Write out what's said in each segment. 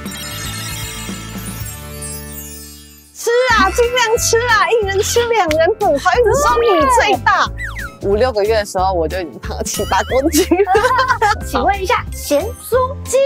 吃啊，尽量吃啊，一人吃2人补，怀孕的时候你最大。5、6个月的时候我就已经胖了7、8公斤了。 请问一下，咸酥鸡。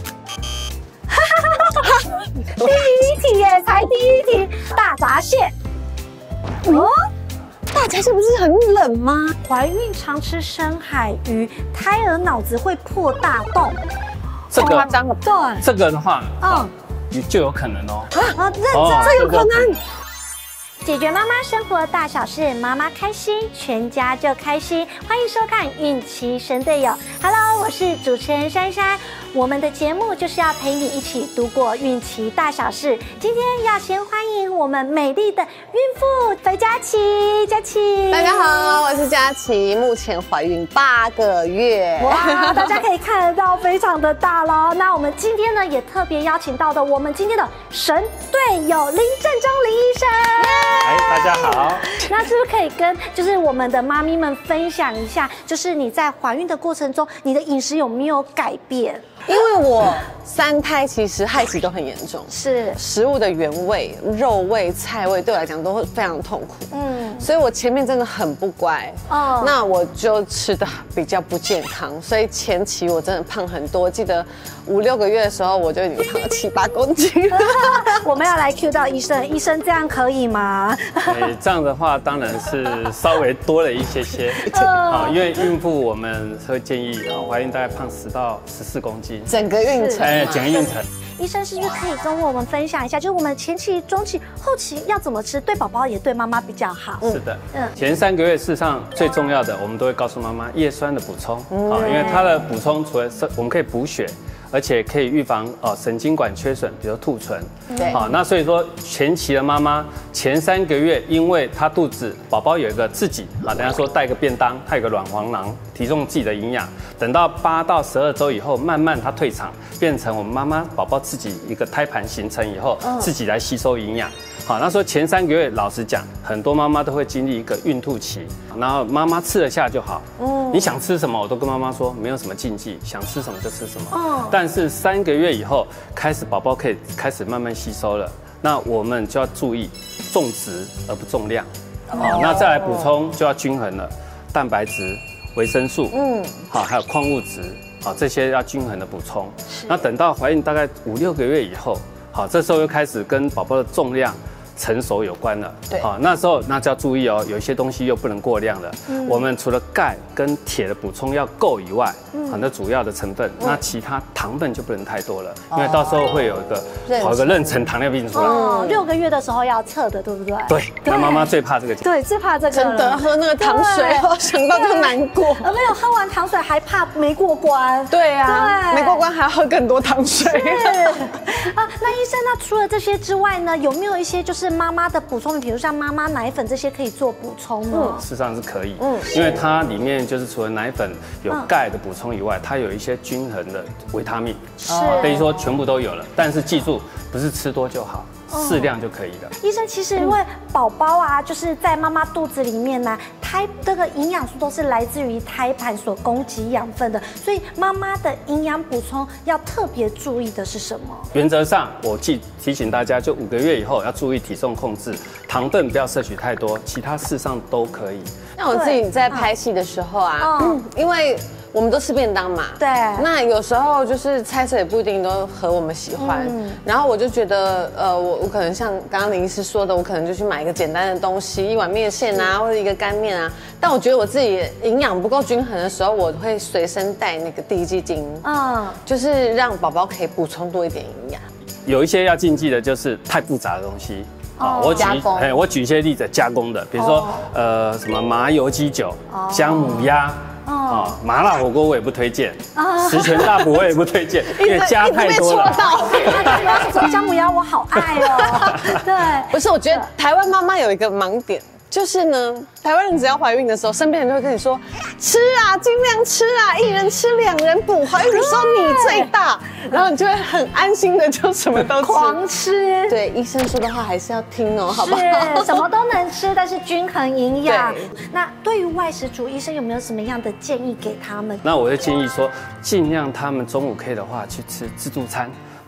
第一题耶，才第一题，大闸蟹。哦， 大闸蟹不是很冷吗？ 怀孕常吃深海鱼，胎儿脑子会破大洞。 这个夸张了， 对， 这个的话，就有可能哦。 啊，认真， 这有可能。 解决妈妈生活大小事，妈妈开心，全家就开心。欢迎收看《孕期神队友》。Hello， 我是主持人珊珊。我们的节目就是要陪你一起度过孕期大小事。今天要先欢迎我们美丽的孕妇裴佳琪，佳琪。 大家好，我是佳琪，目前怀孕8个月。 哇，大家可以看得到，非常的大咯。那我们今天呢，也特别邀请到的我们今天的神队友林正中林医生。 大家好。 那是不是可以跟就是我们的妈咪们分享一下，就是你在怀孕的过程中，你的饮食有没有改变？ 因为我3胎其实害期都很严重， 是食物的原味、肉味、菜味对我来讲都会非常痛苦。所以我前面真的很不乖。那我就吃的比较不健康，所以前期我真的胖很多。记得5、6个月的时候，我就已经胖了7、8公斤了。 我们要来 cue 到医生，医生这样可以吗？ 这样的话当然是稍微多了一些。因为孕妇我们会建议怀孕大概胖10到14公斤， 整个孕程， 整个孕程。 医生是不是可以跟我们分享一下，就是我们前期、中期、后期要怎么吃，对宝宝也对妈妈比较好？ 是的，前3个月事实上最重要的，我们都会告诉妈妈叶酸的补充，因为它的补充除了我们可以补血，而且可以预防神经管缺损，比如兔唇。 对， 那所以说前期的妈妈前3个月，因为她肚子宝宝有一个自己等下说带个便当，它有个卵黄囊，提供自己的营养。等到8到12周以后，慢慢它退场，变成我们妈妈宝宝自己一个胎盘形成以后，自己来吸收营养。好，那说前3个月，老实讲，很多妈妈都会经历一个孕吐期，然后妈妈吃得下就好。你想吃什么，我都跟妈妈说，没有什么禁忌，想吃什么就吃什么。但是3个月以后，开始宝宝可以开始慢慢吸收了，那我们就要注意重质而不重量。那再来补充就要均衡了，蛋白质、维生素，还有矿物质，这些要均衡的补充。那等到怀孕大概5、6个月以后，这时候又开始跟宝宝的重量成熟有关了。 对， 那时候那就要注意哦，有一些东西又不能过量了。我们除了钙跟铁的补充要够以外，那主要的成分，那其他糖分就不能太多了，因为到时候会有一个妊娠糖尿病出来。 6个月的时候要测的，对不对？ 对，那妈妈最怕这个。 对，最怕这个。 真的喝那个糖水，想到就难过。 没有喝完糖水还怕没过关。 对啊，没过关还要喝更多糖水。 那医生，那除了这些之外呢，有没有一些就是妈妈的补充，比如像妈妈奶粉这些可以做补充呢？ 事实上是可以，因为它里面就是除了奶粉有钙的补充以外，它有一些均衡的维他命，等于说全部都有了。但是记住，不是吃多就好，适量就可以了。 医生，其实因为宝宝啊，就是在妈妈肚子里面呢，这个营养素都是来自于胎盘所供给养分的，所以妈妈的营养补充要特别注意的是什么？ 原则上，我提醒大家，就5个月以后要注意体重控制，糖分不要摄取太多，其他事实上都可以。 那我自己在拍戏的时候啊，因为我们都吃便当嘛， 对， 那有时候就是菜色也不一定都合我们喜欢，然后我就觉得，我可能像刚刚林医师说的，我可能就去买一个简单的东西，一碗面线啊，或者一个干面啊。但我觉得我自己营养不够均衡的时候，我会随身带那个滴鸡精，就是让宝宝可以补充多一点营养。 有一些要禁忌的就是太复杂的东西。我举一些例子，加工的，比如说什么麻油鸡酒、姜母鸭。麻辣火锅我也不推荐，十全大补我也不推荐，因为加太多了。 姜母鸭我好爱哦。对， 不是，我觉得台湾妈妈有一个盲点。就是呢，台湾人只要怀孕的时候，身边人就会跟你说，吃啊，尽量吃啊，一人吃2人补，怀孕的时候你最大，然后你就会很安心的就什么都吃， 狂吃。 对，医生说的话还是要听哦，好不好？ 是，什么都能吃，但是均衡营养。那对于外食族，医生有没有什么样的建议给他们？ 那我就建议说，尽量他们中午可以的话去吃自助餐。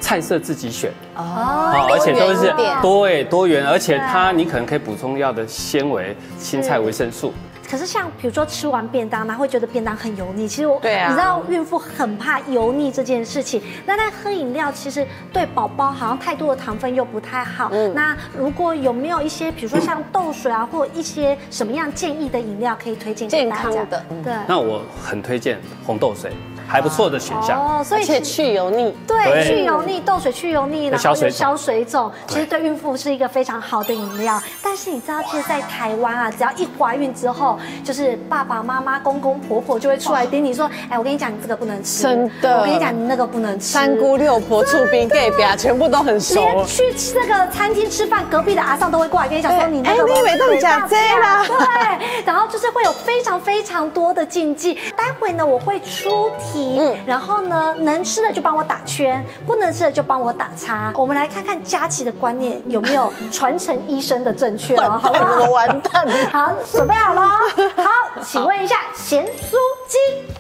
菜色自己选， 哦， 而且都是多元多元，而且你可能可以补充要的纤维、青菜、维生素。 可是像比如说吃完便当，他会觉得便当很油腻。其实对啊， 你知道孕妇很怕油腻这件事情。那在喝饮料，其实对宝宝好像太多的糖分又不太好。那如果有没有一些，比如说像豆水啊，或一些什么样建议的饮料可以推荐给大家？ 健康的， 对。 那我很推荐红豆水，还不错的选项。 哦，所以而且去油腻。 对，去油腻，豆水去油腻，然后又消水肿，其实对孕妇是一个非常好的饮料。但是你知道，其实，在台湾啊，只要一怀孕之后，就是爸爸妈妈、公公婆婆就会出来叮你说：“哎，我跟你讲，你这个不能吃。” 真的， 我跟你讲，你那个不能吃。 三姑六婆、醋冰、盖表全部都很熟。 连去那个餐厅吃饭，隔壁的阿桑都会过来跟你讲说：“你那个你以为都假这啦？” 对，然后就是会有非常非常多的禁忌。待会呢，我会出题，然后呢，能吃的就帮我打圈，不能吃的就帮我打叉。我们来看看佳琪的观念有没有传承医生的正确哦，好不好？ 我完蛋了。 好，准备好了。好，请问一下咸酥鸡。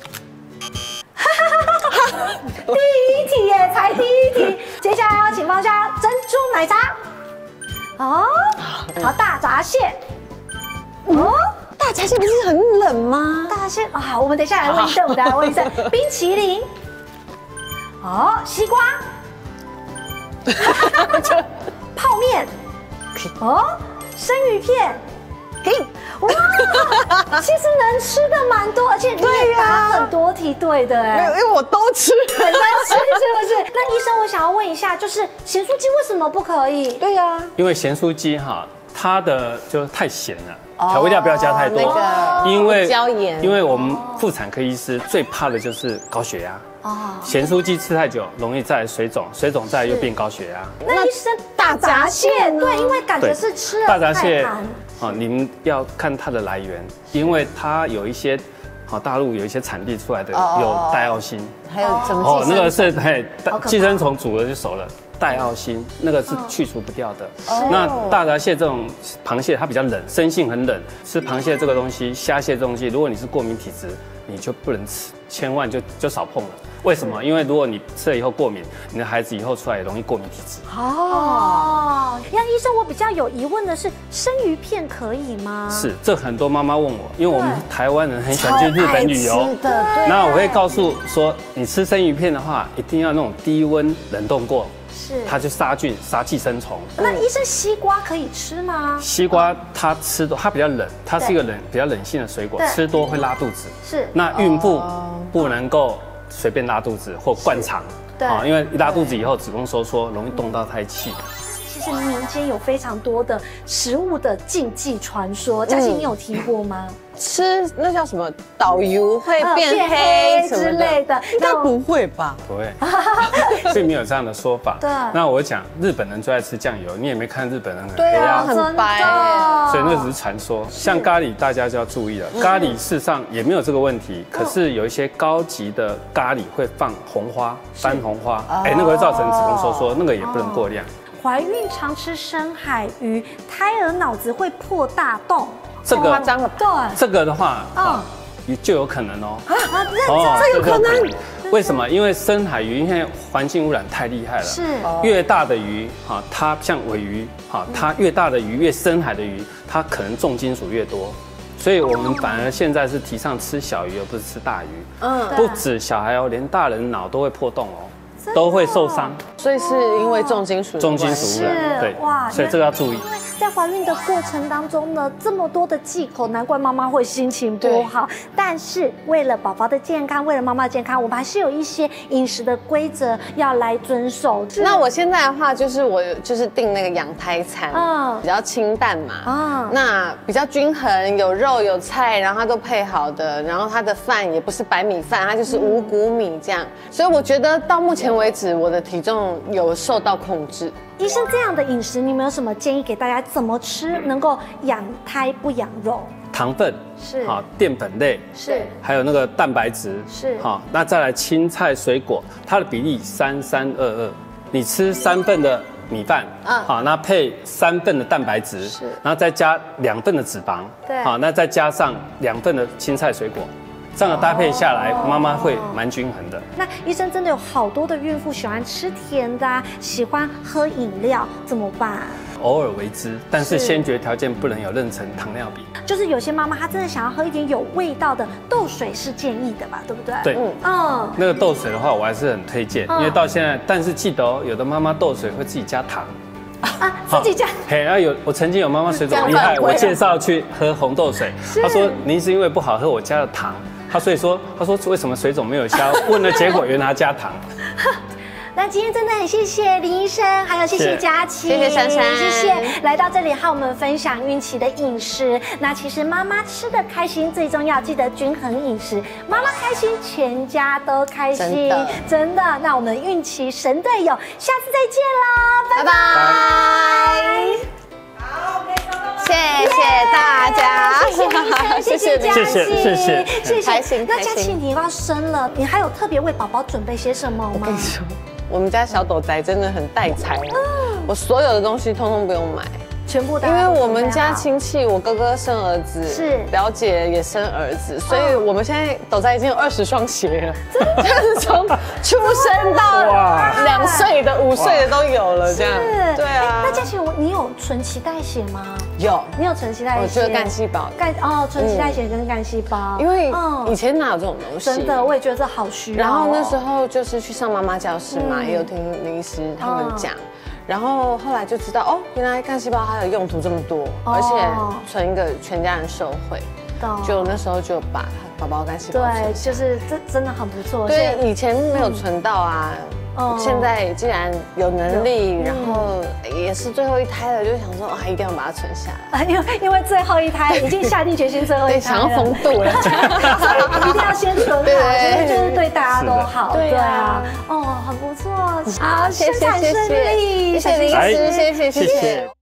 第一题耶，才第一题。接下来要请放下珍珠奶茶。哦，好，大闸蟹。哦， 大闸蟹不是很冷吗？ 大闸蟹啊，我们等一下来问医生，我们等一下来问医生。冰淇淋。哦，西瓜。泡面。哦，生鱼片。哇，其实能吃的蛮多，而且你也答很多题对的哎， 因为我都吃， 很难吃是不是？那医生，我想要问一下，就是咸酥鸡为什么不可以？ 对呀， 因为咸酥鸡它的就太咸了，调味料不要加太多，因为椒盐， 因为我们妇产科医师最怕的就是高血压。咸酥鸡吃太久容易再来水肿，水肿再来又变高血压。 那医生，大闸蟹对，因为感觉是吃了大闸蟹太你们要看它的来源，因为它有一些大陆有一些产地出来的有带奥辛， 还有什么？ 那个是寄生虫煮了就熟了。带奥辛那个是去除不掉的。那大闸蟹这种螃蟹它比较冷，生性很冷，吃螃蟹这个东西、虾蟹这东西，如果你是过敏体质，你就不能吃，千万就少碰了。为什么？因为如果你吃了以后过敏，你的孩子以后出来也容易过敏体质。 哦，杨医生，我比较有疑问的是，生鱼片可以吗？ 是，这很多妈妈问我，因为我们台湾人很喜欢去日本旅游。那我会告诉说，你吃生鱼片的话，一定要那种低温冷冻过。它就杀菌、杀寄生虫。 那医生，西瓜可以吃吗？ 西瓜它比较冷，它是一个比较冷性的水果，吃多会拉肚子。 是。 那孕妇不能够随便拉肚子或灌肠，因为一拉肚子以后子宫收缩，容易冻到胎气。 其实民间有非常多的食物的禁忌传说，佳琪你有听过吗？ 吃那叫什么导游会变黑之类的，应该不会吧？ 不会，并没有这样的说法。 对。 那我讲日本人最爱吃酱油，你也没看日本人很黑啊， 很白， 所以那只是传说。像咖喱，大家就要注意了，咖喱事实上也没有这个问题，可是有一些高级的咖喱会放红花、番红花，那个会造成子宫收缩，那个也不能过量。 怀孕常吃深海鱼，胎儿脑子会破大洞， 这个夸张了。 对， 这个的话，就有可能哦。 这有可能。 为什么？因为深海鱼因为环境污染太厉害了， 是越大的鱼它像尾鱼它越大的鱼越深海的鱼，它可能重金属越多。所以我们反而现在是提倡吃小鱼，而不是吃大鱼。不止小孩哦，连大人脑都会破洞哦。都会受伤， 所以是因为重金属污染，对，哇，所以这个要注意。 在怀孕的过程当中呢，这么多的忌口，难怪妈妈会心情不好。但是为了宝宝的健康，为了妈妈的健康，我们还是有一些饮食的规则要来遵守。 那我现在的话，就是我就是订那个养胎餐，比较清淡嘛，那比较均衡，有肉有菜，然后它都配好的，然后它的饭也不是白米饭，它就是五谷米这样。所以我觉得到目前为止，我的体重有受到控制。 医生，这样的饮食，你们有什么建议给大家？怎么吃能够养胎不养肉？ 糖分是淀粉类是， 还有那个蛋白质是那再来青菜水果，它的比例3322，你吃3份的米饭，那配3份的蛋白质，然后再加2份的脂肪， 对， 那再加上2份的青菜水果， 这样的搭配下来，妈妈会蛮均衡的。 那医生真的有好多的孕妇喜欢吃甜的啊，喜欢喝饮料，怎么办？ 偶尔为之，但是先决条件不能有妊娠糖尿病。 就是有些妈妈她真的想要喝一点有味道的豆水是建议的嘛，对不对？ 对，那个豆水的话，我还是很推荐，因为到现在，但是记得哦，有的妈妈豆水会自己加糖。 啊，自己加。 嘿，然后我曾经有妈妈水肿厉害，我介绍去喝红豆水，她说您是因为不好喝，我加了糖。她所以说，她说为什么水肿没有消？问了结果原来她加糖。 那今天真的很谢谢林医生，还有谢谢佳琪， 谢谢珊珊， 谢谢来到这里和我们分享孕期的饮食。那其实妈妈吃得开心最重要，记得均衡饮食，妈妈开心，全家都开心，真的。那我们孕期神队友，下次再见啦，拜拜。 好，谢谢大家， 谢谢医生，谢谢佳琪，谢谢， 开心。 那佳琪，你要生了，你还有特别为宝宝准备些什么吗？ 我跟你说，我们家小斗仔真的很带财，我所有的东西通通不用买。 全部的， 因为我们家亲戚，我哥哥生儿子， 是表姐也生儿子，所以我们现在斗仔已经有20双鞋了，这样子从出生到2岁的、5岁的都有了，这样。对啊。 那佳琪，你有存脐带血吗？ 有， 你有存脐带血？ 我觉得干细胞， 存脐带血跟干细胞， 因为以前哪有这种东西？ 真的，我也觉得这好需要。 然后那时候就是去上妈妈教室嘛，也有听林医师他们讲。然后后来就知道哦，原来干细胞它的用途这么多，而且存一个全家人受惠，就那时候就把宝宝干细胞对，就是这真的很不错。 对，以前没有存到啊，现在既然有能力，然后也是最后一胎了，就想说啊，一定要把它存下来。 因为最后一胎已经下定决心，最后一胎想要风度了， 所以一定要先存好，就是对大家都好。 对啊， 很不错。 好，谢谢，谢谢林医师，谢谢。